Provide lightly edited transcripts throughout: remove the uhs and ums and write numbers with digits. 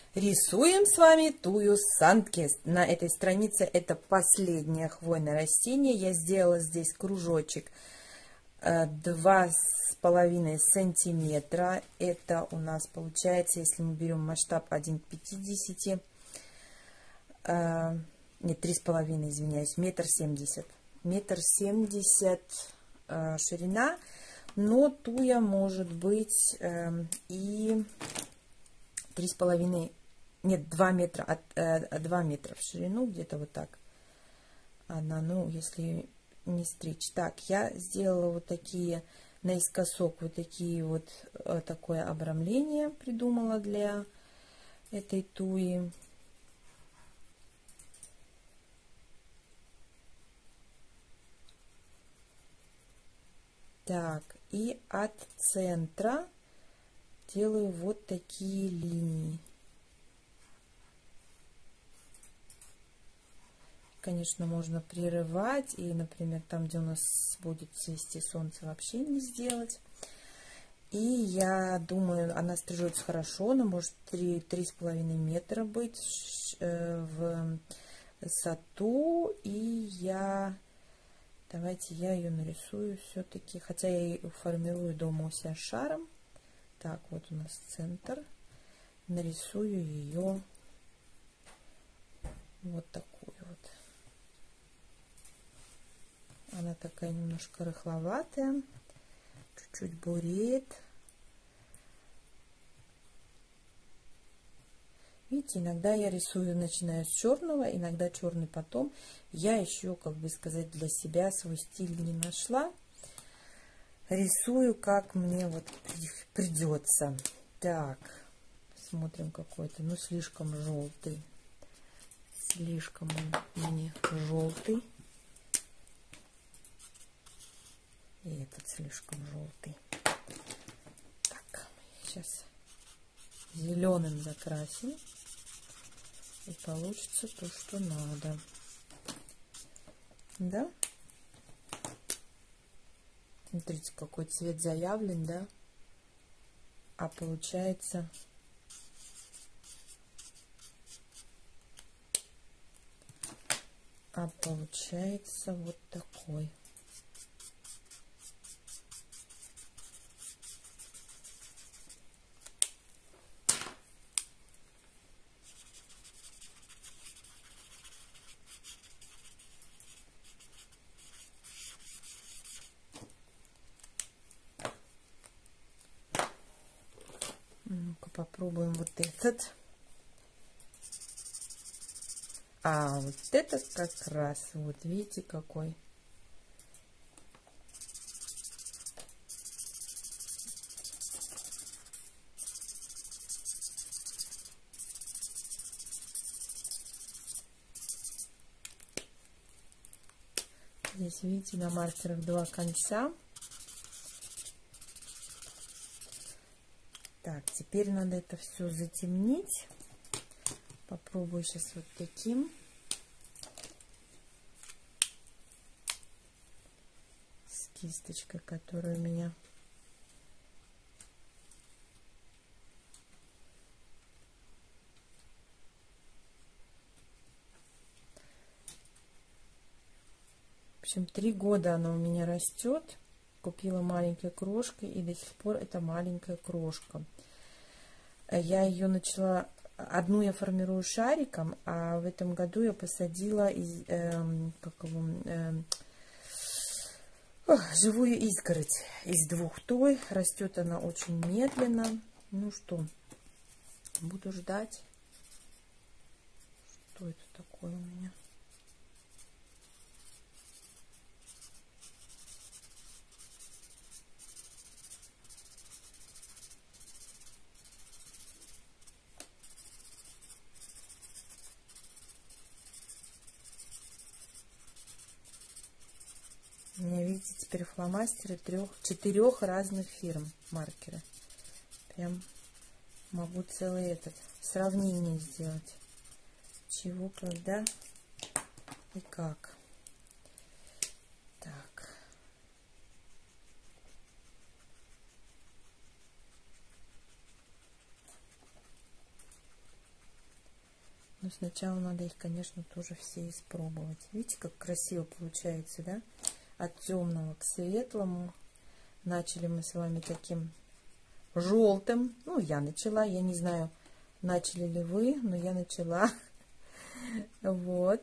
Рисуем с вами тую Сандкист. На этой странице это последнее хвойное растение. Я сделала здесь кружочек 2,5 сантиметра. Это у нас получается, если мы берем масштаб 1 к 50, нет, 3,5, извиняюсь, 1,70 м. 1,70 м ширина, но туя может быть и 3,5, нет, 2 метра, 2 метра в ширину, где-то вот так. Она, ну, если не стричь. Так, я сделала вот такие, наискосок, вот такие вот, такое обрамление придумала для этой туи. Так, и от центра делаю вот такие линии. Конечно, можно прерывать и, например, там, где у нас будет свести солнце, вообще не сделать. И я думаю, она стрижется хорошо, она может 3,5 метра быть в высоту. И давайте я ее нарисую все-таки, хотя я ее формирую дома у себя шаром. Так, вот у нас центр. Нарисую ее вот такую вот. Она такая немножко рыхловатая, чуть-чуть буреет. Видите, иногда я рисую, начиная с черного, иногда черный потом. Я еще, как бы сказать, для себя свой стиль не нашла. Рисую, как мне вот придется. Так, смотрим какой-то, ну, слишком желтый. Слишком он мне желтый. И этот слишком желтый. Так, сейчас зеленым закрасим. И получится то, что надо. Да? Смотрите, какой цвет заявлен, да? А получается... вот такой. Ну-ка попробуем вот этот. А вот этот как раз, вот видите, какой. Здесь, видите, на маркерах 2 конца. Так, теперь надо это все затемнить. Попробую сейчас вот таким. С кисточкой, которая у меня... В общем, 3 года она у меня растет. Купила маленькой крошкой, и до сих пор это маленькая крошка. Я ее начала... Одну я формирую шариком, а в этом году я посадила живую изгородь из 2 туй. Растет она очень медленно. Ну что, буду ждать. Что это такое у меня? У меня, видите, теперь фломастеры 4 разных фирм, маркеры. Прям могу целый этот сравнение сделать. Чего, когда и как. Так. Но сначала надо их, конечно, тоже все испробовать. Видите, как красиво получается, да? От темного к светлому. Начали мы с вами таким желтым. Ну, я начала, я не знаю, начали ли вы, но я начала. Вот.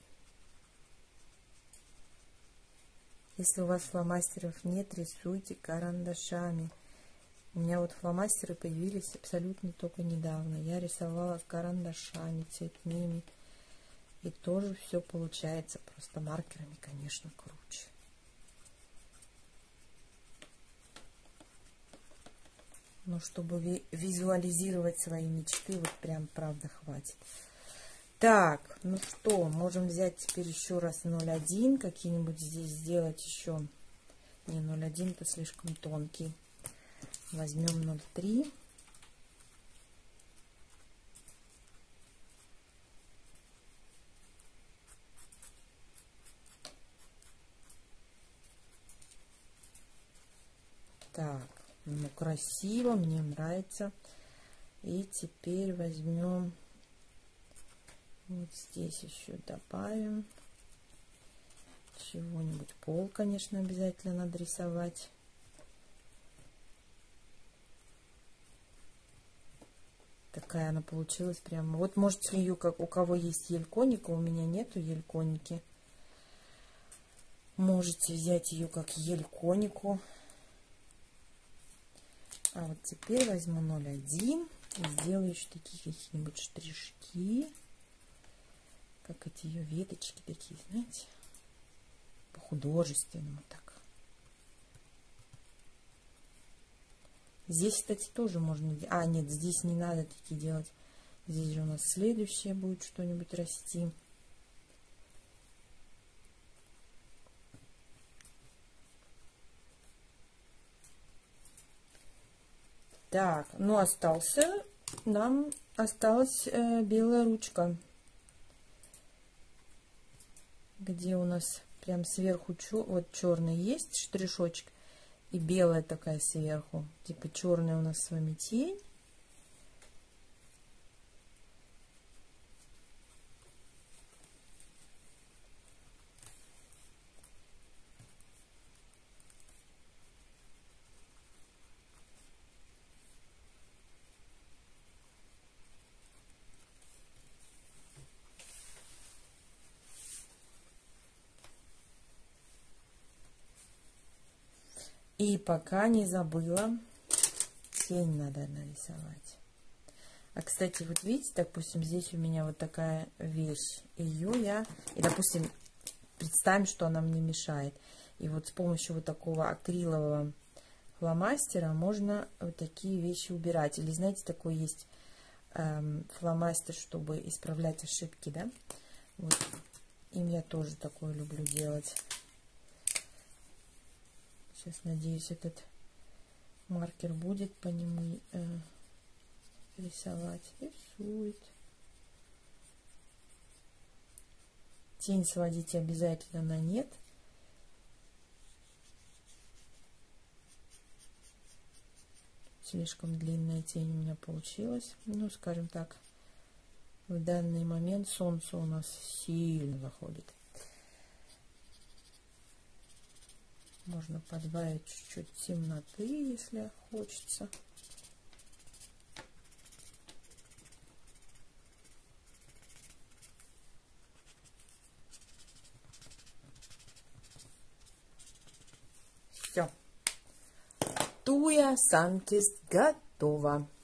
Если у вас фломастеров нет, рисуйте карандашами. У меня вот фломастеры появились абсолютно только недавно. Я рисовала карандашами цветными. И тоже все получается. Просто маркерами, конечно, круче. Но чтобы визуализировать свои мечты, вот прям правда хватит. Так, ну что, можем взять теперь еще раз 0,1. Какие-нибудь здесь сделать еще. Не, 0,1 это слишком тонкий. Возьмем 0,3. Так, ну красиво, мне нравится. И теперь возьмем, вот здесь еще добавим чего-нибудь. Пол, конечно, обязательно надо рисовать. Такая она получилась прямо. Вот можете ее, как у кого есть ельконика, у меня нету ельконики. Можете взять ее как ельконику. А вот теперь возьму 0,1 и сделаю еще такие какие-нибудь штришки. Как эти ее веточки такие, знаете, по-художественному так. Здесь, кстати, тоже можно... А, нет, здесь не надо такие делать. Здесь же у нас следующее будет что-нибудь расти. Так, ну нам осталась белая ручка. Где у нас прям сверху вот черный есть штришочек. И белая такая сверху. Типа черная у нас с вами тень. И пока не забыла, тень надо нарисовать. А, кстати, вот видите, допустим, здесь у меня вот такая вещь. Ее я... И, допустим, представим, что она мне мешает. И вот с помощью вот такого акрилового фломастера можно вот такие вещи убирать. Или, знаете, такой есть фломастер, чтобы исправлять ошибки, да? Вот. Им я тоже такое люблю делать. Сейчас, надеюсь, этот маркер будет по нему рисовать. Рисует. Тень сводить обязательно на нет. Слишком длинная тень у меня получилась. Ну, скажем так, в данный момент солнце у нас сильно заходит. Можно подбавить чуть-чуть темноты, если хочется. Все. Туя Санкист готова.